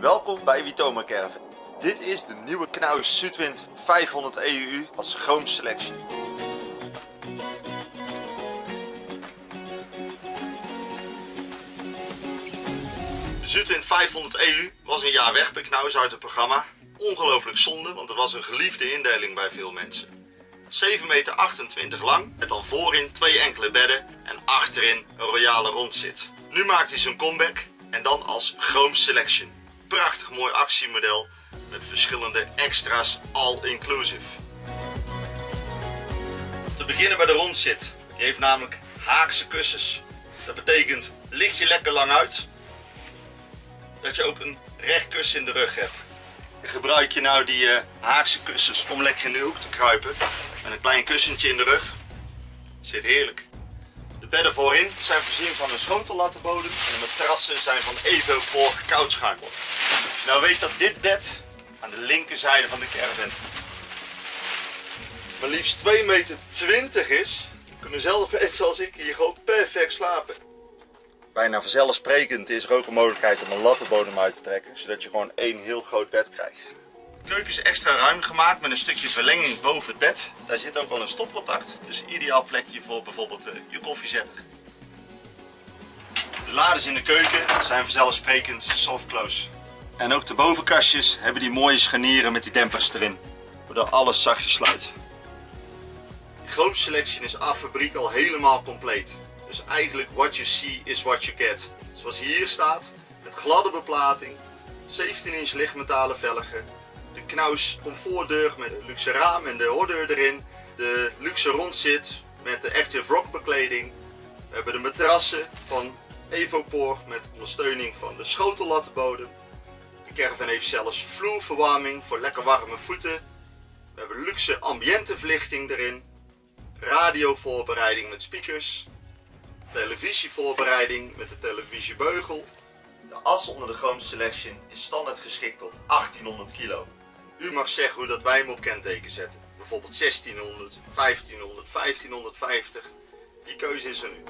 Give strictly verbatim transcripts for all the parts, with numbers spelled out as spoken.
Welkom bij Witoma Caravan. Dit is de nieuwe Knaus Zuidwind vijfhonderd E U als chroomselectie. De Zuidwind vijfhonderd E U was een jaar weg bij Knaus uit het programma. Ongelooflijk zonde, want het was een geliefde indeling bij veel mensen. zeven meter achtentwintig lang, met dan voorin twee enkele bedden en achterin een royale rondzit. Nu maakt hij zijn comeback en dan als Chrome Selection. Prachtig mooi actiemodel met verschillende extra's all-inclusive. Te beginnen bij de rondzit. Die heeft namelijk haakse kussens. Dat betekent, lig je lekker lang uit, dat je ook een recht kussen in de rug hebt. En gebruik je nou die uh, haakse kussens om lekker in de hoek te kruipen. Met een klein kussentje in de rug. Zit heerlijk. De bedden voorin zijn voorzien van een schotellattenbodem en de matrassen zijn van Evopor koudschuimbord. Als je nou weet dat dit bed aan de linkerzijde van de caravan maar liefst twee meter twintig is, kunnen zelfs mensen zoals ik hier gewoon perfect slapen. Bijna vanzelfsprekend is er ook een mogelijkheid om een lattenbodem uit te trekken, zodat je gewoon één heel groot bed krijgt. De keuken is extra ruim gemaakt met een stukje verlenging boven het bed. Daar zit ook al een stopcontact, dus een ideaal plekje voor bijvoorbeeld uh, je koffiezetter. De lades in de keuken zijn vanzelfsprekend soft close. En ook de bovenkastjes hebben die mooie scharnieren met die dempers erin, waardoor alles zachtjes sluit. De Chrome Selection is af fabriek al helemaal compleet. Dus eigenlijk what you see is what you get. Zoals hier staat, met gladde beplating, zeventien inch lichtmetalen velgen, de Knaus comfortdeur met een luxe raam en de hoordeur erin, de luxe rondzit met de Active Rock bekleding. We hebben de matrassen van Evopor met ondersteuning van de schotellattenbodem. De caravan heeft zelfs vloerverwarming voor lekker warme voeten. We hebben luxe ambienteverlichting erin, radiovoorbereiding met speakers, televisievoorbereiding met de televisiebeugel. De as onder de Chrome Selection is standaard geschikt tot achttienhonderd kilo. U mag zeggen hoe dat wij hem op kenteken zetten. Bijvoorbeeld zestienhonderd, vijftienhonderd, vijftienhonderdvijftig. Die keuze is er nu.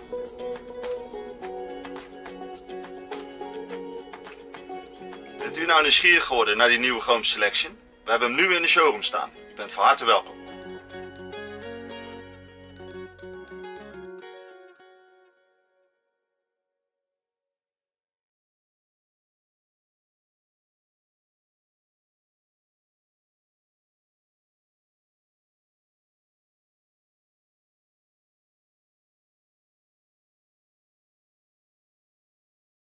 Bent u nou nieuwsgierig geworden naar die nieuwe Chrome Selection? We hebben hem nu in de showroom staan. U bent van harte welkom.